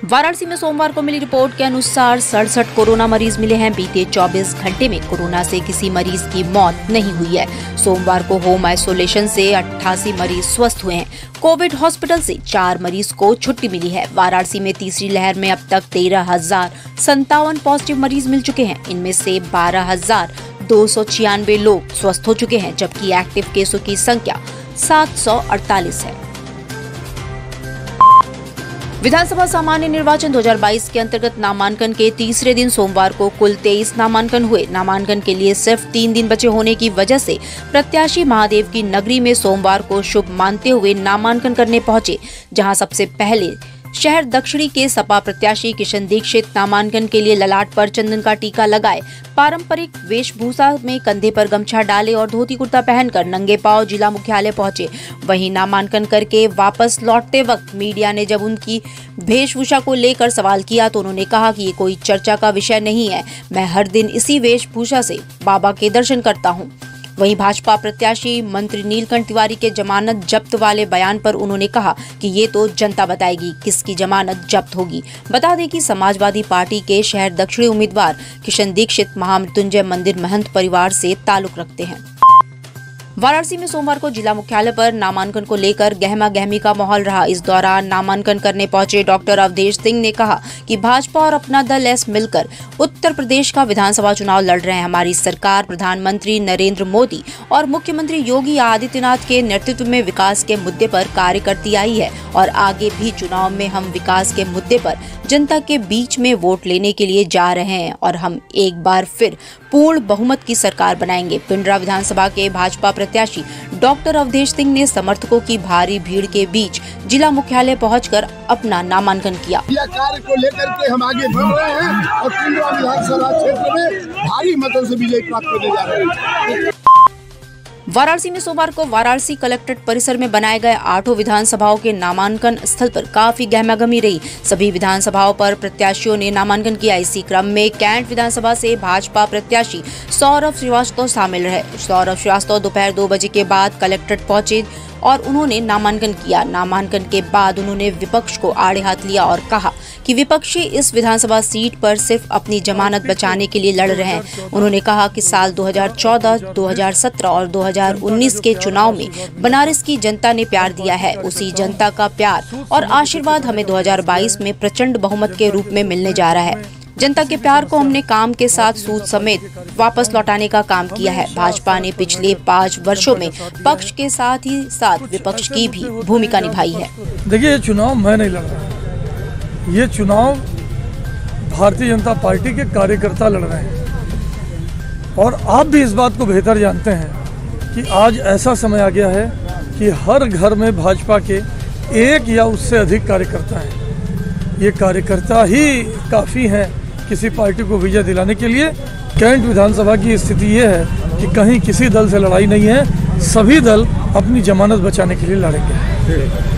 वाराणसी में सोमवार को मिली रिपोर्ट के अनुसार 67 कोरोना मरीज मिले हैं। बीते 24 घंटे में कोरोना से किसी मरीज की मौत नहीं हुई है। सोमवार को होम आइसोलेशन से 88 मरीज स्वस्थ हुए हैं। कोविड हॉस्पिटल से 4 मरीज को छुट्टी मिली है। वाराणसी में तीसरी लहर में अब तक 13,057 पॉजिटिव मरीज मिल चुके हैं। इनमें से 12,296 लोग स्वस्थ हो चुके हैं, जबकि एक्टिव केसों की संख्या 748 है। विधानसभा सामान्य निर्वाचन 2022 के अंतर्गत नामांकन के तीसरे दिन सोमवार को कुल 23 नामांकन हुए। नामांकन के लिए सिर्फ 3 दिन बचे होने की वजह से प्रत्याशी महादेव की नगरी में सोमवार को शुभ मानते हुए नामांकन करने पहुंचे, जहां सबसे पहले शहर दक्षिणी के सपा प्रत्याशी किशन दीक्षित नामांकन के लिए ललाट पर चंदन का टीका लगाए, पारंपरिक वेशभूषा में कंधे पर गमछा डाले और धोती कुर्ता पहनकर नंगे पांव जिला मुख्यालय पहुंचे। वहीं नामांकन करके वापस लौटते वक्त मीडिया ने जब उनकी वेशभूषा को लेकर सवाल किया तो उन्होंने कहा कि ये कोई चर्चा का विषय नहीं है। मैं हर दिन इसी वेशभूषा से बाबा के दर्शन करता हूँ। वहीं भाजपा प्रत्याशी मंत्री नीलकंठ तिवारी के जमानत जब्त वाले बयान पर उन्होंने कहा कि ये तो जनता बताएगी किसकी जमानत जब्त होगी। बता दें कि समाजवादी पार्टी के शहर दक्षिणी उम्मीदवार किशन दीक्षित महामृत्युंजय मंदिर महंत परिवार से ताल्लुक रखते हैं। वाराणसी में सोमवार को जिला मुख्यालय पर नामांकन को लेकर गहमा गहमी का माहौल रहा। इस दौरान नामांकन करने पहुंचे डॉक्टर अवधेश सिंह ने कहा कि भाजपा और अपना दल एस मिलकर उत्तर प्रदेश का विधानसभा चुनाव लड़ रहे हैं। हमारी सरकार प्रधानमंत्री नरेंद्र मोदी और मुख्यमंत्री योगी आदित्यनाथ के नेतृत्व में विकास के मुद्दे पर कार्य करती आई है और आगे भी चुनाव में हम विकास के मुद्दे पर जनता के बीच में वोट लेने के लिए जा रहे हैं और हम एक बार फिर पूर्ण बहुमत की सरकार बनाएंगे। पिंडरा विधानसभा के भाजपा प्रत्याशी डॉक्टर अवधेश सिंह ने समर्थकों की भारी भीड़ के बीच जिला मुख्यालय पहुंचकर अपना नामांकन किया। कार्य को लेकर के हम आगे बढ़ रहे हैं और पिंडरा विधानसभा क्षेत्र में भारी मतों से विजय प्राप्त करने जा रहे हैं। वाराणसी में सोमवार को वाराणसी कलेक्ट्रेट परिसर में बनाए गए 8 विधानसभाओं के नामांकन स्थल पर काफी गहमागहमी रही। सभी विधानसभाओं पर प्रत्याशियों ने नामांकन किया। इसी क्रम में कैंट विधानसभा से भाजपा प्रत्याशी सौरभ श्रीवास्तव शामिल रहे। सौरभ श्रीवास्तव दोपहर 2 बजे के बाद कलेक्ट्रेट पहुंचे और उन्होंने नामांकन किया। नामांकन के बाद उन्होंने विपक्ष को आड़े हाथ लिया और कहा कि विपक्षी इस विधानसभा सीट पर सिर्फ अपनी जमानत बचाने के लिए लड़ रहे हैं। उन्होंने कहा कि साल 2014, 2017 और 2019 के चुनाव में बनारस की जनता ने प्यार दिया है। उसी जनता का प्यार और आशीर्वाद हमें 2022 में प्रचंड बहुमत के रूप में मिलने जा रहा है। जनता के प्यार को हमने काम के साथ सूद समेत वापस लौटाने का काम किया है। भाजपा ने पिछले 5 वर्षों में पक्ष के साथ ही साथ विपक्ष की भी भूमिका निभाई है। देखिए, ये चुनाव मैं नहीं लड़ रहा, ये चुनाव भारतीय जनता पार्टी के कार्यकर्ता लड़ रहे हैं और आप भी इस बात को बेहतर जानते हैं कि आज ऐसा समय आ गया है कि हर घर में भाजपा के 1 या उससे अधिक कार्यकर्ता हैं। ये कार्यकर्ता ही काफ़ी हैं किसी पार्टी को विजय दिलाने के लिए। कैंट विधानसभा की स्थिति ये है कि कहीं किसी दल से लड़ाई नहीं है, सभी दल अपनी जमानत बचाने के लिए लड़ेंगे।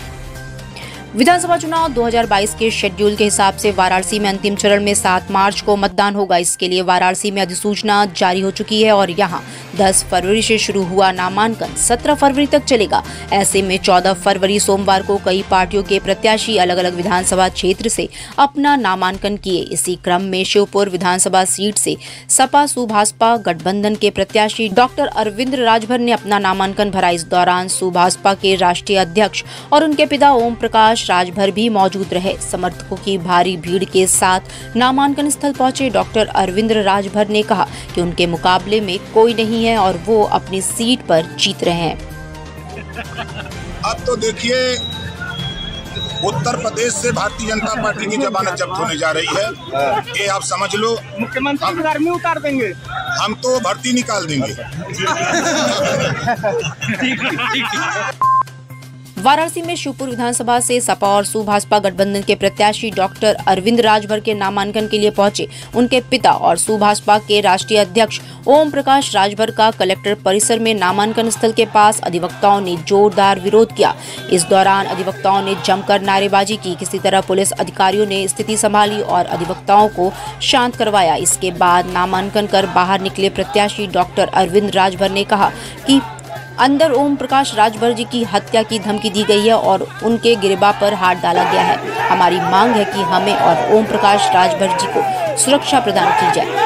विधानसभा चुनाव 2022 के शेड्यूल के हिसाब से वाराणसी में अंतिम चरण में 7 मार्च को मतदान होगा। इसके लिए वाराणसी में अधिसूचना जारी हो चुकी है और यहां 10 फरवरी से शुरू हुआ नामांकन 17 फरवरी तक चलेगा। ऐसे में 14 फरवरी सोमवार को कई पार्टियों के प्रत्याशी अलग अलग विधानसभा क्षेत्र से अपना नामांकन किए। इसी क्रम में शिवपुर विधानसभा सीट से सपा सुभाषपा गठबंधन के प्रत्याशी डॉक्टर अरविंद राजभर ने अपना नामांकन भरा। इस दौरान सुभाषपा के राष्ट्रीय अध्यक्ष और उनके पिता ओम प्रकाश राजभर भी मौजूद रहे। समर्थकों की भारी भीड़ के साथ नामांकन स्थल पहुंचे डॉक्टर अरविंद राजभर ने कहा कि उनके मुकाबले में कोई नहीं है और वो अपनी सीट पर जीत रहे हैं। अब तो देखिए, उत्तर प्रदेश से भारतीय जनता पार्टी की जमानत जब्त होने जा रही है। ये आप समझ लो, मुख्यमंत्री घर में उतार देंगे, हम तो भर्ती निकाल देंगे। वाराणसी में शिवपुर विधानसभा से सपा और सुभाषपा गठबंधन के प्रत्याशी डॉक्टर अरविंद राजभर के नामांकन के लिए पहुंचे। उनके पिता और सुभाषपा के राष्ट्रीय अध्यक्ष ओम प्रकाश राजभर का कलेक्टर परिसर में नामांकन स्थल के पास अधिवक्ताओं ने जोरदार विरोध किया। इस दौरान अधिवक्ताओं ने जमकर नारेबाजी की। किसी तरह पुलिस अधिकारियों ने स्थिति संभाली और अधिवक्ताओं को शांत करवाया। इसके बाद नामांकन कर बाहर निकले प्रत्याशी डॉक्टर अरविंद राजभर ने कहा कि अंदर ओम प्रकाश राजभर जी की हत्या की धमकी दी गई है और उनके गिरबान पर हाथ डाला गया है। हमारी मांग है कि हमें और ओम प्रकाश राजभर जी को सुरक्षा प्रदान की जाए।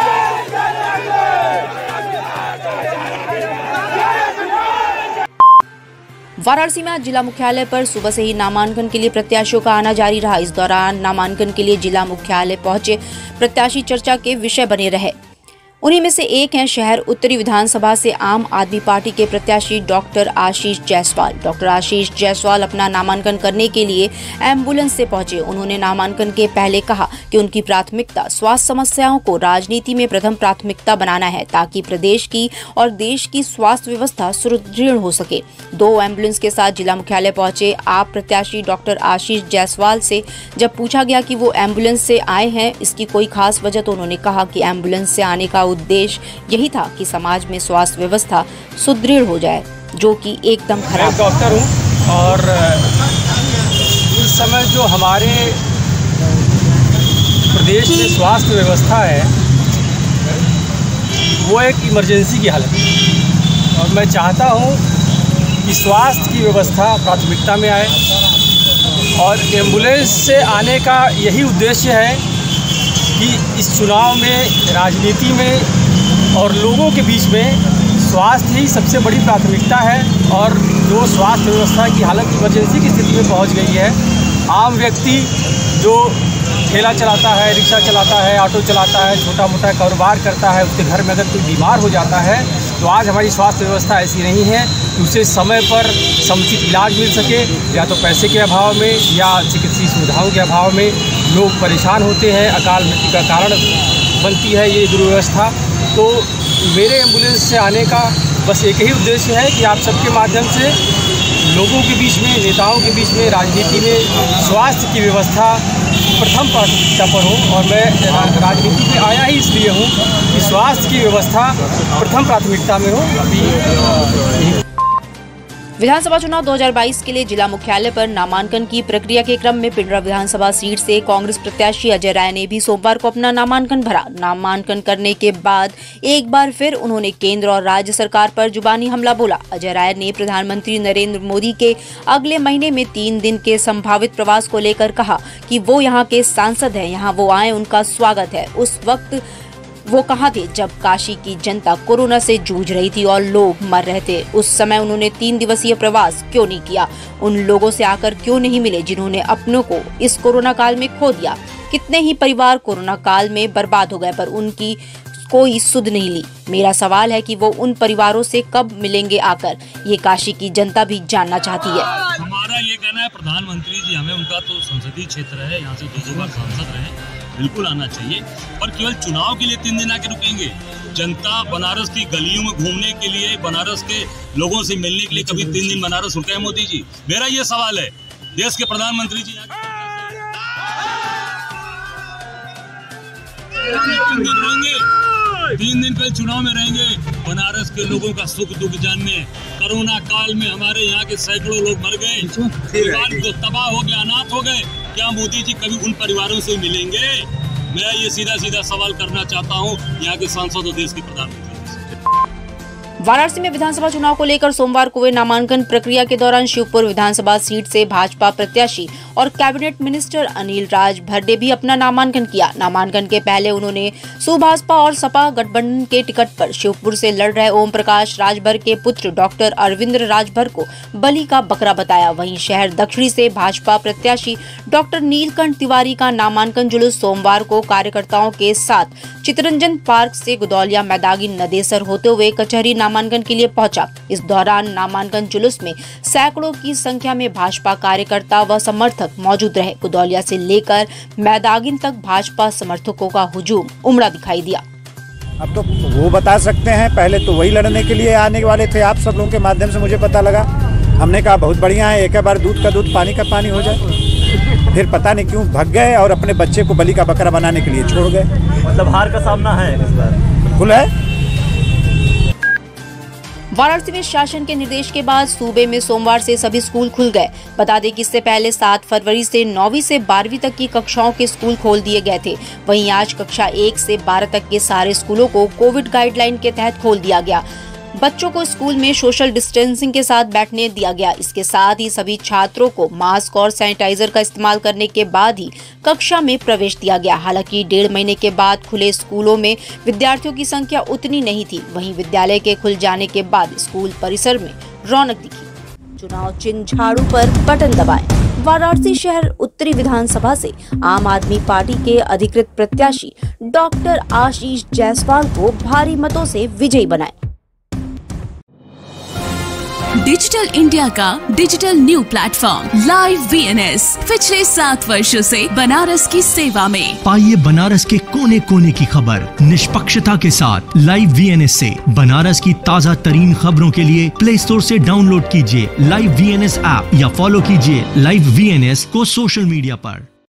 वाराणसी में आज जिला मुख्यालय पर सुबह से ही नामांकन के लिए प्रत्याशियों का आना जारी रहा। इस दौरान नामांकन के लिए जिला मुख्यालय पहुंचे प्रत्याशी चर्चा के विषय बने रहे। उन्हीं में से एक हैं शहर उत्तरी विधानसभा से आम आदमी पार्टी के प्रत्याशी डॉक्टर आशीष जायसवाल। डॉक्टर आशीष जायसवाल अपना नामांकन करने के लिए एम्बुलेंस से पहुंचे। उन्होंने नामांकन के पहले कहा कि उनकी प्राथमिकता स्वास्थ्य समस्याओं को राजनीति में प्रथम प्राथमिकता बनाना है, ताकि प्रदेश की और देश की स्वास्थ्य व्यवस्था सुदृढ़ हो सके। 2 एम्बुलेंस के साथ जिला मुख्यालय पहुंचे आप प्रत्याशी डॉक्टर आशीष जायसवाल से जब पूछा गया कि वो एम्बुलेंस से आए हैं, इसकी कोई खास वजह, तो उन्होंने कहा कि एम्बुलेंस से आने का उद्देश्य यही था कि समाज में स्वास्थ्य व्यवस्था सुदृढ़ हो जाए, जो कि एकदम खराब। मैं डॉक्टर हूं और इस समय जो हमारे प्रदेश में स्वास्थ्य व्यवस्था है वो एक इमरजेंसी की हालत है और मैं चाहता हूं कि स्वास्थ्य की व्यवस्था प्राथमिकता में आए और एम्बुलेंस से आने का यही उद्देश्य है कि इस चुनाव में राजनीति में और लोगों के बीच में स्वास्थ्य ही सबसे बड़ी प्राथमिकता है और जो स्वास्थ्य व्यवस्था की हालत इमरजेंसी की स्थिति में पहुंच गई है। आम व्यक्ति जो ठेला चलाता है, रिक्शा चलाता है, ऑटो चलाता है, छोटा मोटा कारोबार करता है, उसके घर में अगर कोई बीमार हो जाता है तो आज हमारी स्वास्थ्य व्यवस्था ऐसी नहीं है कि उसे समय पर समुचित इलाज मिल सके, या तो पैसे के अभाव में या चिकित्सीय सुविधाओं के अभाव में लोग परेशान होते हैं, अकाल मृत्यु का कारण बनती है ये दुर्व्यवस्था। तो मेरे एम्बुलेंस से आने का बस एक ही उद्देश्य है कि आप सबके माध्यम से लोगों के बीच में, नेताओं के बीच में, राजनीति में स्वास्थ्य की व्यवस्था प्रथम प्राथमिकता पर हो। और मैं राजनीति में आया ही इसलिए हूँ कि स्वास्थ्य की व्यवस्था प्रथम प्राथमिकता में हो। अभी विधानसभा चुनाव 2022 के लिए जिला मुख्यालय पर नामांकन की प्रक्रिया के क्रम में पिंडरा विधानसभा सीट से कांग्रेस प्रत्याशी अजय राय ने भी सोमवार को अपना नामांकन भरा। नामांकन करने के बाद एक बार फिर उन्होंने केंद्र और राज्य सरकार पर जुबानी हमला बोला। अजय राय ने प्रधानमंत्री नरेंद्र मोदी के अगले महीने में 3 दिन के संभावित प्रवास को लेकर कहा कि वो यहाँ के सांसद हैं, यहाँ वो आए, उनका स्वागत है। उस वक्त वो कहाँ थे जब काशी की जनता कोरोना से जूझ रही थी और लोग मर रहे थे? उस समय उन्होंने 3 दिवसीय प्रवास क्यों नहीं किया? उन लोगों से आकर क्यों नहीं मिले जिन्होंने अपनों को इस कोरोना काल में खो दिया? कितने ही परिवार कोरोना काल में बर्बाद हो गए पर उनकी कोई सुध नहीं ली। मेरा सवाल है कि वो उन परिवारों से कब मिलेंगे आकर, ये काशी की जनता भी जानना चाहती है। हमारा ये कहना है प्रधानमंत्री जी, हमें उनका तो संसदीय क्षेत्र है, यहाँ से 2 बार सांसद रहे, बिल्कुल आना चाहिए। पर केवल चुनाव के लिए 3 दिन आके रुकेंगे? जनता बनारस की गलियों में घूमने के लिए, बनारस के लोगों से मिलने के लिए कभी 3 दिन बनारस रुके हैं मोदी जी? मेरा ये सवाल है। देश के प्रधानमंत्री जी 3 दिन कल चुनाव में रहेंगे, बनारस के लोगों का सुख दुख जानने। कोरोना काल में हमारे यहाँ के सैकड़ों लोग मर गए, परिवार को तबाह हो गया, अनाथ हो गए। क्या मोदी जी कभी उन परिवारों से मिलेंगे? मैं ये सीधा सवाल करना चाहता हूँ यहाँ के सांसद और देश के प्रधानमंत्री। वाराणसी में विधानसभा चुनाव को लेकर सोमवार को हुए नामांकन प्रक्रिया के दौरान शिवपुर विधानसभा सीट से भाजपा प्रत्याशी और कैबिनेट मिनिस्टर अनिल राजभर ने भी अपना नामांकन किया। नामांकन के पहले उन्होंने सुभाजपा और सपा गठबंधन के टिकट पर शिवपुर से लड़ रहे ओम प्रकाश राजभर के पुत्र डॉक्टर अरविंद राजभर को बलि का बकरा बताया। वहीं शहर दक्षिणी से भाजपा प्रत्याशी डॉक्टर नीलकंठ तिवारी का नामांकन जुलूस सोमवार को कार्यकर्ताओं के साथ चितरंजन पार्क से गुदौलिया मैदागी नदेसर होते हुए कचहरी नामांकन के लिए पहुंचा। इस दौरान नामांकन जुलूस में सैकड़ों की संख्या में भाजपा कार्यकर्ता व समर्थक मौजूद रहे। गुदौलिया से लेकर मैदागिन तक भाजपा समर्थकों का हुजूम उमड़ा दिखाई दिया। अब तो वो बता सकते हैं, पहले तो वही लड़ने के लिए आने वाले थे। आप सब लोगों के माध्यम से मुझे पता लगा, हमने कहा बहुत बढ़िया है, एक बार दूध का दूध पानी का पानी हो जाए। फिर पता नहीं क्यों भग गए और अपने बच्चे को बलि का बकरा बनाने के लिए छोड़ गए। मतलब हार का सामना है इस बार, बिल्कुल है। वाराणसी में शासन के निर्देश के बाद सूबे में सोमवार से सभी स्कूल खुल गए। बता दें कि इससे पहले 7 फरवरी से 9वीं से 12वीं तक की कक्षाओं के स्कूल खोल दिए गए थे। वहीं आज कक्षा 1 से 12 तक के सारे स्कूलों को कोविड गाइडलाइन के तहत खोल दिया गया। बच्चों को स्कूल में सोशल डिस्टेंसिंग के साथ बैठने दिया गया। इसके साथ ही सभी छात्रों को मास्क और सैनिटाइजर का इस्तेमाल करने के बाद ही कक्षा में प्रवेश दिया गया। हालांकि 1.5 महीने के बाद खुले स्कूलों में विद्यार्थियों की संख्या उतनी नहीं थी। वहीं विद्यालय के खुल जाने के बाद स्कूल परिसर में रौनक दिखी। चुनाव चिन्ह झाड़ू पर बटन दबाएं। वाराणसी शहर उत्तरी विधानसभा से आम आदमी पार्टी के अधिकृत प्रत्याशी डॉक्टर आशीष जायसवाल को भारी मतों से विजयी बनाएं। डिजिटल इंडिया का digital new platform live VNS पिछले 7 वर्षों से बनारस की सेवा में। पाइए बनारस के कोने कोने की खबर निष्पक्षता के साथ। लाइव VNS से बनारस की ताज़ा तरीन खबरों के लिए प्ले स्टोर से डाउनलोड कीजिए लाइव VNS ऐप या फॉलो कीजिए लाइव VNS को सोशल मीडिया पर।